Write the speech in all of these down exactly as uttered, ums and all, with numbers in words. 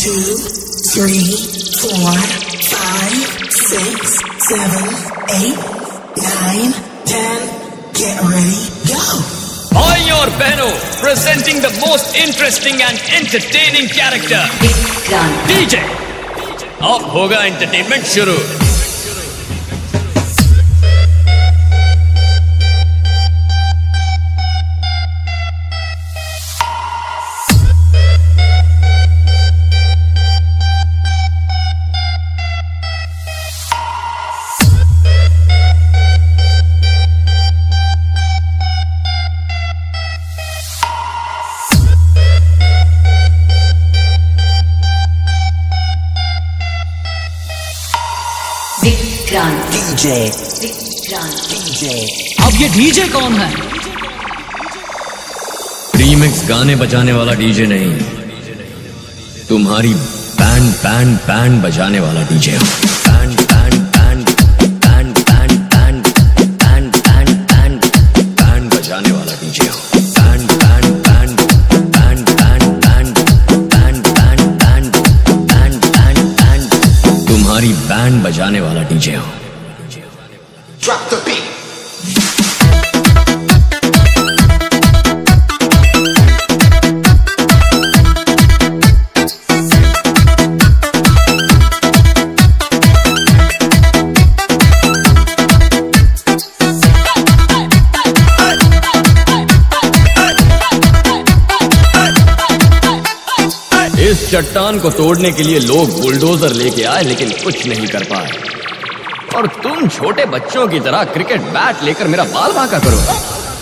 two, three, four, five, six, seven, eight, nine, ten. Get ready, go. भाई और बहनों, presenting the most interesting and entertaining character, DJ. अब होगा entertainment शुरू। DJ DJ. अब ये डीजे कौन है? रीमिक्स गाने बजाने वाला डीजे नहीं, तुम्हारी बैंड बैंड बैंड बजाने वाला डीजे हो। Band band band band band band band band band band बजाने वाला डीजे हो। Band band band band band band band band band band band band तुम्हारी बैंड बजाने वाला डीजे हो। Drop the beat. इस चट्टान को तोड़ने के लिए लोग बुलडोजर लेके आए लेकिन कुछ नहीं कर पाए, और तुम छोटे बच्चों की तरह क्रिकेट बैट लेकर मेरा बाल बांका करो।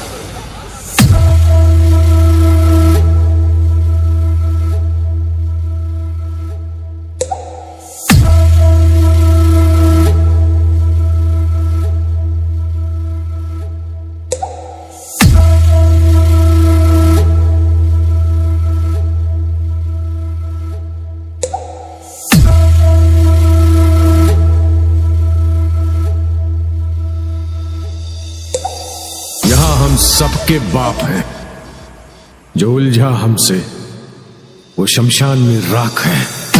हम सबके बाप हैं। जो उलझा हमसे वो शमशान में राख है।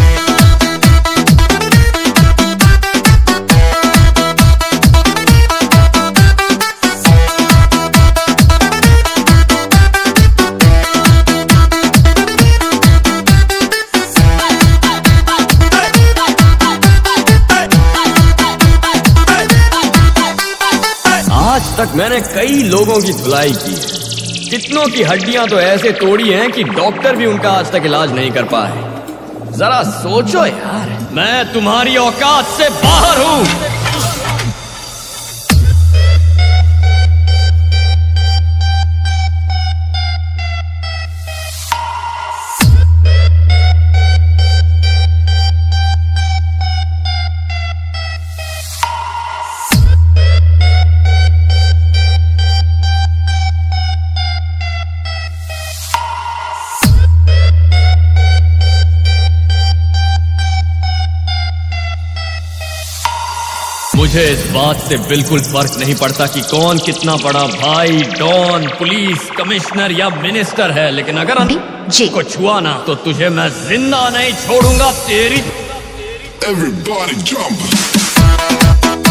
आज तक मैंने कई लोगों की धुलाई की है, कितनों की हड्डियां तो ऐसे तोड़ी हैं कि डॉक्टर भी उनका आज तक इलाज नहीं कर पाए। जरा सोचो यार, मैं तुम्हारी औकात से बाहर हूं। मुझे इस बात से बिल्कुल फर्क नहीं पड़ता कि कौन कितना बड़ा भाई, डॉन, पुलिस, कमिश्नर या मिनिस्टर है, लेकिन अगर जी को छुआ ना तो तुझे मैं जिंदा नहीं छोड़ूंगा। तेरी Everybody jump.